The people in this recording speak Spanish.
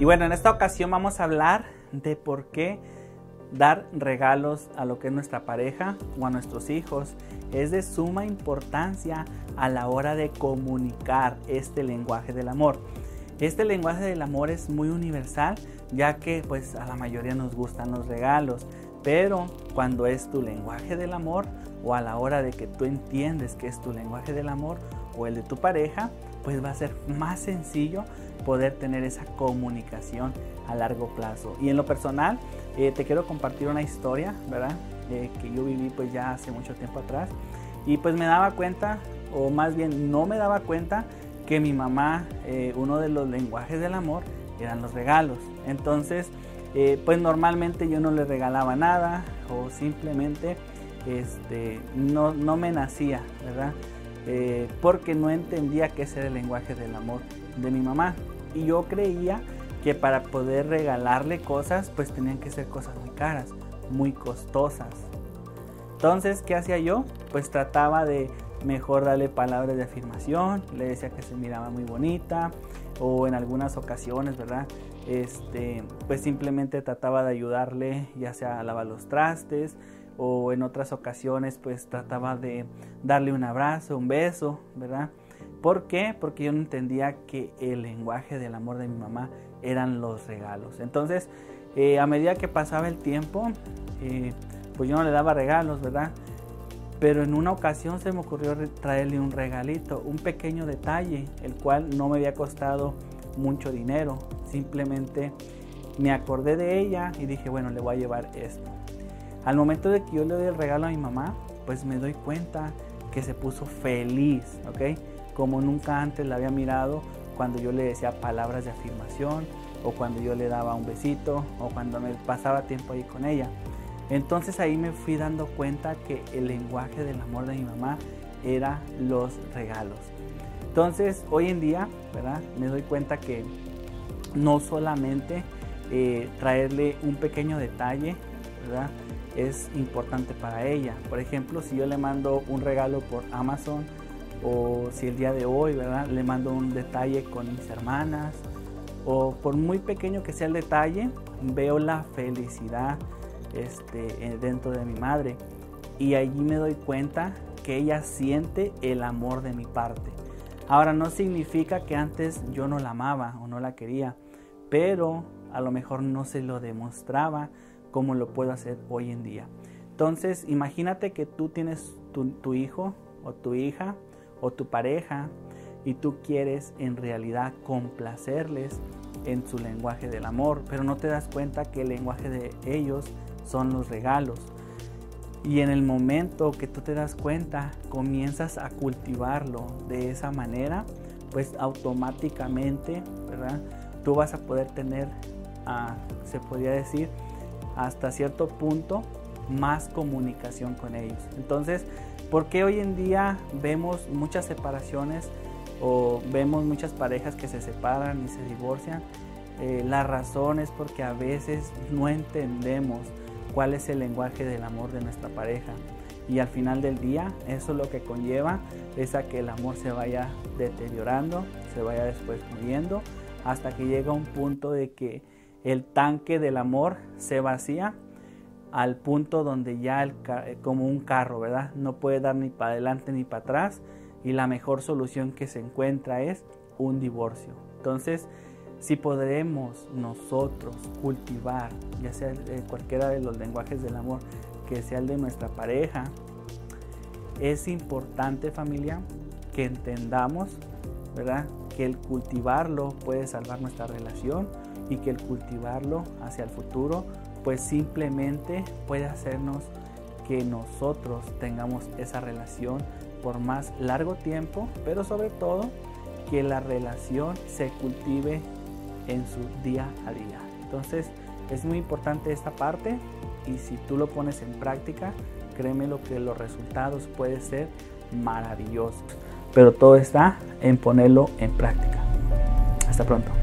bueno, en esta ocasión vamos a hablar de por qué dar regalos a lo que es nuestra pareja o a nuestros hijos es de suma importancia a la hora de comunicar este lenguaje del amor. Este lenguaje del amor es muy universal, ya que pues a la mayoría nos gustan los regalos, pero cuando es tu lenguaje del amor o a la hora de que tú entiendes que es tu lenguaje del amor o el de tu pareja, pues va a ser más sencillo poder tener esa comunicación a largo plazo. Y en lo personal, te quiero compartir una historia, ¿verdad? Que yo viví pues ya hace mucho tiempo atrás, y pues me daba cuenta, o más bien no me daba cuenta, que mi mamá, uno de los lenguajes del amor eran los regalos. Entonces, pues normalmente yo no le regalaba nada, o simplemente no me nacía, ¿verdad? Porque no entendía que ese era el lenguaje del amor de mi mamá. Y yo creía que para poder regalarle cosas, pues tenían que ser cosas muy caras, muy costosas. Entonces, ¿qué hacía yo? Pues trataba de mejor darle palabras de afirmación, le decía que se miraba muy bonita, o en algunas ocasiones, ¿verdad? Pues simplemente trataba de ayudarle, ya sea a lavar los trastes, o en otras ocasiones pues trataba de darle un abrazo, un beso, ¿verdad? ¿Por qué? Porque yo no entendía que el lenguaje del amor de mi mamá eran los regalos. Entonces, a medida que pasaba el tiempo, pues yo no le daba regalos, ¿verdad? Pero en una ocasión se me ocurrió traerle un regalito, un pequeño detalle, el cual no me había costado mucho dinero. Simplemente me acordé de ella y dije, bueno, le voy a llevar esto. Al momento de que yo le doy el regalo a mi mamá, pues me doy cuenta que se puso feliz, ¿ok? Como nunca antes la había mirado cuando yo le decía palabras de afirmación, o cuando yo le daba un besito, o cuando me pasaba tiempo ahí con ella. Entonces ahí me fui dando cuenta que el lenguaje del amor de mi mamá era los regalos. Entonces hoy en día, ¿verdad? Me doy cuenta que no solamente traerle un pequeño detalle, ¿verdad? Es importante para ella. Por ejemplo, si yo le mando un regalo por Amazon, o si el día de hoy, ¿verdad?, le mando un detalle con mis hermanas, o por muy pequeño que sea el detalle, veo la felicidad dentro de mi madre, y allí me doy cuenta que ella siente el amor de mi parte. Ahora, no significa que antes yo no la amaba o no la quería, pero a lo mejor no se lo demostraba como lo puedo hacer hoy en día. Entonces, imagínate que tú tienes tu hijo o tu hija o tu pareja, y tú quieres en realidad complacerles en su lenguaje del amor, pero no te das cuenta que el lenguaje de ellos son los regalos. Y en el momento que tú te das cuenta, comienzas a cultivarlo de esa manera, pues automáticamente, ¿verdad?, tú vas a poder tener, se podría decir, hasta cierto punto, más comunicación con ellos. Entonces, ¿por qué hoy en día vemos muchas separaciones o vemos muchas parejas que se separan y se divorcian? La razón es porque a veces no entendemos cuál es el lenguaje del amor de nuestra pareja, y al final del día eso lo que conlleva es a que el amor se vaya deteriorando, se vaya después muriendo, hasta que llega un punto de que el tanque del amor se vacía, al punto donde ya como un carro, ¿verdad?, no puede dar ni para adelante ni para atrás, y la mejor solución que se encuentra es un divorcio. Entonces, si podremos nosotros cultivar, ya sea cualquiera de los lenguajes del amor, que sea el de nuestra pareja, es importante, familia, que entendamos, ¿verdad?, que el cultivarlo puede salvar nuestra relación, y que el cultivarlo hacia el futuro pues simplemente puede hacernos que nosotros tengamos esa relación por más largo tiempo, pero sobre todo que la relación se cultive en su día a día. Entonces es muy importante esta parte, y si tú lo pones en práctica, créeme lo que los resultados pueden ser maravillosos, pero todo está en ponerlo en práctica. Hasta pronto.